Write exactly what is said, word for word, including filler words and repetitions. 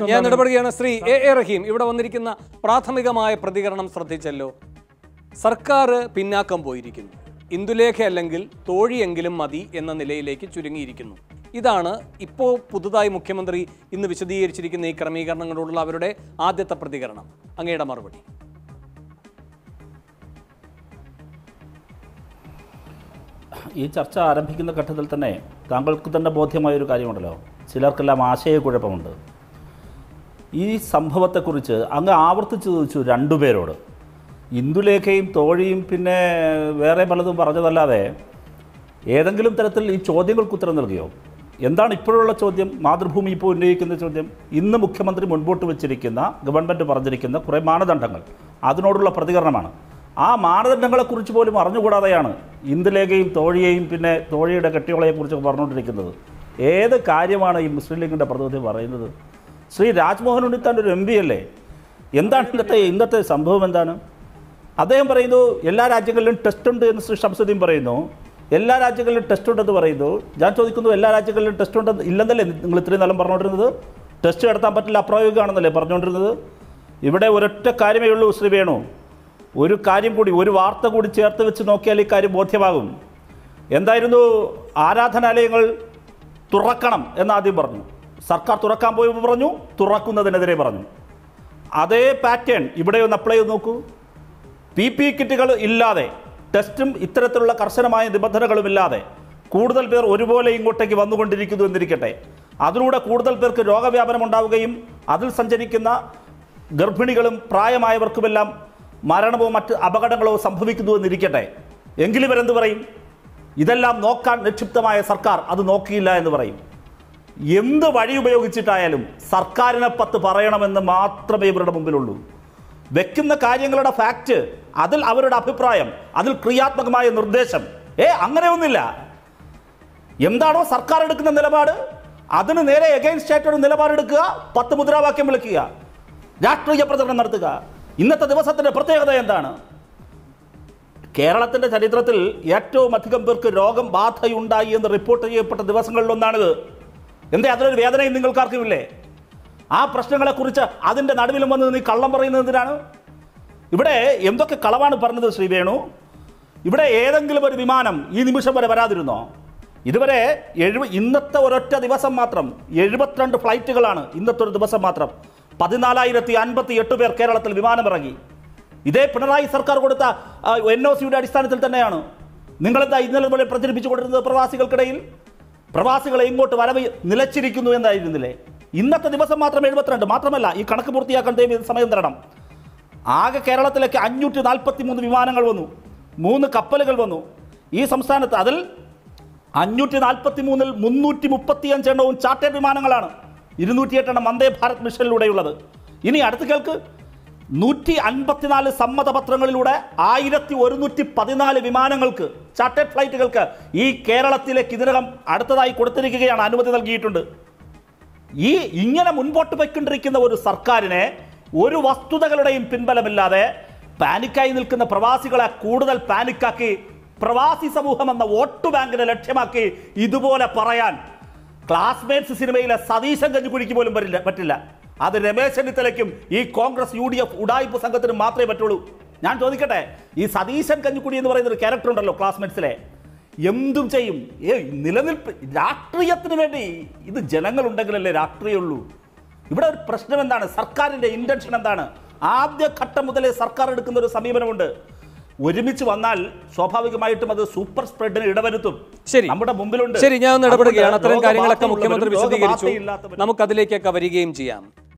ഞാൻ ഇടപെടുകയാണ്. Shri A A Rahim, ഇവിടെ വന്നിരിക്കുന്ന പ്രാഥമികമായ പ്രതികരണം ശ്രദ്ധിച്ചല്ലോ. സർക്കാർ പിന്നാക്കം പോയിരിക്കുന്നു, ഇന്ദുലേഖ അല്ലെങ്കിൽ തോഴിയെങ്കിലും മതി എന്ന നിലയിലേക്ക് ചുരുങ്ങിയിരിക്കുന്നു. ഇതാണ് ഇപ്പോൾ പുതുതായി മുഖ്യമന്ത്രി ഇന്ന് വിശദീകരിച്ചിരിക്കുന്ന ഈ ക്രമീകരണങ്ങളോടുള്ള അവരുടെ ആദ്യത്തെ പ്രതികരണം. അങ്ങയുടെ മറുപടി. ഈ ചർച്ച ആരംഭിക്കുന്ന ഘട്ടത്തിൽ തന്നെ താങ്കൾക്ക് തന്നെ ബോധ്യമായൊരു കാര്യമുണ്ടല്ലോ, ചിലർക്കെല്ലാം ആശയക്കുഴപ്പമുണ്ട്. ഈ സംഭവത്തെക്കുറിച്ച് അങ്ങ് ആവർത്തിച്ച് ചോദിച്ചു രണ്ടുപേരോട്, ഇന്ദുലേഖയും തോഴിയും പിന്നെ വേറെ പലതും പറഞ്ഞതല്ലാതെ ഏതെങ്കിലും തരത്തിൽ ഈ ചോദ്യങ്ങൾക്ക് ഉത്തരം നൽകിയോ? എന്താണ് ഇപ്പോഴുള്ള ചോദ്യം? മാതൃഭൂമി ഇപ്പോൾ ഉന്നയിക്കുന്ന ചോദ്യം, ഇന്ന് മുഖ്യമന്ത്രി മുൻപോട്ട് വെച്ചിരിക്കുന്ന, ഗവൺമെൻറ് പറഞ്ഞിരിക്കുന്ന കുറേ മാനദണ്ഡങ്ങൾ, അതിനോടുള്ള പ്രതികരണമാണ്. ആ മാനദണ്ഡങ്ങളെക്കുറിച്ച് പോലും അറിഞ്ഞുകൂടാതെയാണ് ഇന്ദുലേഖയും തോഴിയെയും പിന്നെ തോഴിയുടെ കെട്ടിയോളയെക്കുറിച്ചൊക്കെ പറഞ്ഞുകൊണ്ടിരിക്കുന്നത്. ഏത് കാര്യമാണ് ഈ മുസ്ലിം ലീഗിൻ്റെ പ്രതിനിധി പറയുന്നത്? ശ്രീ രാജ്മോഹൻ ഉണ്ണിത്താൻ ഒരു എം പി അല്ലേ? എന്താണ് ഇന്നത്തെ ഇന്നത്തെ സംഭവം? എന്താണ് അദ്ദേഹം പറയുന്നു? എല്ലാ രാജ്യങ്ങളിലും ടെസ്റ്റ് ഉണ്ട് എന്ന് ശ്രീ ഷംസുദ്ദീൻ പറയുന്നു. എല്ലാ രാജ്യങ്ങളിലും ടെസ്റ്റ് ഉണ്ടെന്ന് പറയുന്നു. ഞാൻ ചോദിക്കുന്നു, എല്ലാ രാജ്യങ്ങളിലും ടെസ്റ്റ് ഉണ്ടെന്ന് ഇല്ലെന്നല്ലേ നിങ്ങൾ ഇത്രയും കാലം പറഞ്ഞുകൊണ്ടിരുന്നത്? ടെസ്റ്റ് നടത്താൻ പറ്റില്ല, അപ്രായോഗികമാണെന്നല്ലേ പറഞ്ഞുകൊണ്ടിരുന്നത്? ഇവിടെ ഒരൊറ്റ കാര്യമേ ഉള്ളൂ ശ്രീ വേണു. ഒരു കാര്യം കൂടി, ഒരു വാർത്ത കൂടി ചേർത്ത് വെച്ച് നോക്കിയാൽ ഈ കാര്യം ബോധ്യമാകും. എന്തായിരുന്നു? ആരാധനാലയങ്ങൾ തുറക്കണം എന്നാദ്യം പറഞ്ഞു, സർക്കാർ തുറക്കാൻ പോയി പറഞ്ഞു, തുറക്കുന്നതിനെതിരെ പറഞ്ഞു. അതേ പാറ്റേൺ ഇവിടെ ഒന്ന് അപ്ലൈ ചെയ്ത് നോക്കൂ. പി പി കിറ്റുകൾ ഇല്ലാതെ, ടെസ്റ്റും ഇത്തരത്തിലുള്ള കർശനമായ നിബന്ധനകളും ഇല്ലാതെ കൂടുതൽ പേർ ഒരുപോലെ ഇങ്ങോട്ടേക്ക് വന്നുകൊണ്ടിരിക്കുന്നു എന്നിരിക്കട്ടെ, അതിലൂടെ കൂടുതൽ പേർക്ക് രോഗവ്യാപനം ഉണ്ടാവുകയും അതിൽ സഞ്ചരിക്കുന്ന ഗർഭിണികളും പ്രായമായവർക്കുമെല്ലാം മരണമോ മറ്റ് അപകടങ്ങളോ സംഭവിക്കുന്നു എന്നിരിക്കട്ടെ, എങ്കിലും ഇവരെന്ത് പറയും? ഇതെല്ലാം നോക്കാൻ നിക്ഷിപ്തമായ സർക്കാർ അത് നോക്കിയില്ല എന്ന് പറയും. എന്ത് വഴി ഉപയോഗിച്ചിട്ടായാലും സർക്കാരിനെ പത്ത് പറയണമെന്ന് മാത്രമേ ഇവരുടെ മുമ്പിലുള്ളൂ. വെക്കുന്ന കാര്യങ്ങളുടെ ഫാക്റ്റ്, അതിൽ അവരുടെ അഭിപ്രായം, അതിൽ ക്രിയാത്മകമായ നിർദ്ദേശം, ഏ അങ്ങനെയൊന്നുമില്ല. എന്താണോ സർക്കാർ എടുക്കുന്ന നിലപാട്, അതിന് നേരെ എഗെയിൻസ്റ്റ് ആയിട്ടൊരു നിലപാടെടുക്കുക, പത്ത് മുദ്രാവാക്യം വിളിക്കുക, രാഷ്ട്രീയ പ്രചരണം നടത്തുക. ഇന്നത്തെ ദിവസത്തിൻ്റെ പ്രത്യേകത എന്താണ്? കേരളത്തിൻ്റെ ചരിത്രത്തിൽ ഏറ്റവും അധികം പേർക്ക് രോഗം ബാധയുണ്ടായി എന്ന് റിപ്പോർട്ട് ചെയ്യപ്പെട്ട ദിവസങ്ങളിലൊന്നാണിത്. എന്തേ അതിലൊരു വേദനയും നിങ്ങൾക്കാർക്കുമില്ലേ? ആ പ്രശ്നങ്ങളെക്കുറിച്ച് അതിൻ്റെ നടുവിലും വന്ന് നീ കള്ളം പറയുന്നത് എന്തിനാണ്? ഇവിടെ എന്തൊക്കെ കളവാണ് പറഞ്ഞത് ശ്രീ വേണു? ഇവിടെ ഏതെങ്കിലും ഒരു വിമാനം ഈ നിമിഷം വരെ വരാതിരുന്നോ? ഇതുവരെ എഴുപ ഇന്നത്തെ ഒരൊറ്റ ദിവസം മാത്രം എഴുപത്തിരണ്ട് ഫ്ലൈറ്റുകളാണ് ഇന്നത്തെ ഒരു ദിവസം മാത്രം. പതിനാലായിരത്തി അൻപത്തി എട്ട് പേർ കേരളത്തിൽ വിമാനമിറങ്ങി. ഇതേ പിണറായി സർക്കാർ കൊടുത്ത എൻ ഒ സിയുടെ അടിസ്ഥാനത്തിൽ തന്നെയാണ്. നിങ്ങളെന്താ ഇന്നലെ പോലെ പ്രചരിപ്പിച്ചു കൊണ്ടിരുന്നത്? പ്രവാസികൾക്കിടയിൽ പ്രവാസികളെ ഇങ്ങോട്ട് വരവ് നിലച്ചിരിക്കുന്നു എന്നായിരുന്നില്ലേ? ഇന്നത്തെ ദിവസം മാത്രം എഴുപത്തിരണ്ട്. മാത്രമല്ല, ഈ കണക്ക് പൂർത്തിയാക്കാൻ ദയവ് സമയം തരണം. ആകെ കേരളത്തിലേക്ക് അഞ്ഞൂറ്റി നാൽപ്പത്തി മൂന്ന് വിമാനങ്ങൾ വന്നു, മൂന്ന് കപ്പലുകൾ വന്നു ഈ സംസ്ഥാനത്ത്. അതിൽ അഞ്ഞൂറ്റി നാൽപ്പത്തി മൂന്നിൽ മുന്നൂറ്റി മുപ്പത്തി അഞ്ച് എണ്ണവും ചാർട്ടേഡ് വിമാനങ്ങളാണ്, ഇരുന്നൂറ്റിയെട്ട് എണ്ണം വന്ദേ ഭാരത് മിഷനിലൂടെയുള്ളത്. ഇനി അടുത്ത് കേൾക്ക്, നൂറ്റി അൻപത്തിനാല് സമ്മതപത്രങ്ങളിലൂടെ ആയിരത്തി ഒരുന്നൂറ്റി പതിനാല് വിമാനങ്ങൾക്ക്, ചാർട്ടേഡ് ഫ്ലൈറ്റുകൾക്ക് ഈ കേരളത്തിലേക്ക് ഇതിനകം അടുത്തതായി കൊടുത്തിരിക്കുകയാണ്, അനുമതി നൽകിയിട്ടുണ്ട്. ഈ ഇങ്ങനെ മുൻപോട്ട് പോയിക്കൊണ്ടിരിക്കുന്ന ഒരു സർക്കാരിനെ ഒരു വസ്തുതകളുടെയും പിൻബലമില്ലാതെ പാനിക്കായി നിൽക്കുന്ന പ്രവാസികളെ കൂടുതൽ പാനിക്കാക്കി, പ്രവാസി സമൂഹം എന്ന വോട്ട് ബാങ്കിനെ ലക്ഷ്യമാക്കി ഇതുപോലെ പറയാൻ ക്ലാസ്മേറ്റ്സ് സിനിമയിലെ സതീശൻ കഞ്ഞിക്കുഴിക്ക് പോലും വരില്ല പറ്റില്ല. അത് രമേശ് ചെന്നിത്തലയ്ക്കും ഈ കോൺഗ്രസ് യു ഡി എഫ് ഉഡായിപ്പ് സംഘത്തിനും മാത്രമേ പറ്റുള്ളൂ. ഞാൻ ചോദിക്കട്ടെ, ഈ സതീശൻ കഞ്ഞിക്കുഴി എന്ന് പറയുന്ന ഒരു ക്യാരക്ടർ ഉണ്ടല്ലോ ക്ലാസ്മേറ്റ്സിലെ, എന്തും ചെയ്യും. ഏ നിലനിൽപ്പ് രാഷ്ട്രീയത്തിന് വേണ്ടി, ഇത് ജനങ്ങളുണ്ടെങ്കിലല്ലേ രാഷ്ട്രീയമുള്ളൂ. ഇവിടെ ഒരു പ്രശ്നം എന്താണ്? സർക്കാരിൻ്റെ ഇൻറ്റൻഷൻ എന്താണ്? ആദ്യ ഘട്ടം മുതലേ സർക്കാർ എടുക്കുന്ന ഒരു സമീപനമുണ്ട്. ഒരുമിച്ച് വന്നാൽ സ്വാഭാവികമായിട്ടും അത് സൂപ്പർ സ്പ്രെഡിന് ഇടവരുത്തും. ശരി, നമ്മുടെ മുമ്പിലുണ്ട്. ശരി, ഞാൻ ഇടപെടുകയാണ്. അത്തരം കാര്യങ്ങളൊക്കെ മുഖ്യമന്ത്രി വിശദീകരിച്ചു. നമുക്ക് അതിലേക്കൊക്കെ വരികയും ചെയ്യാം.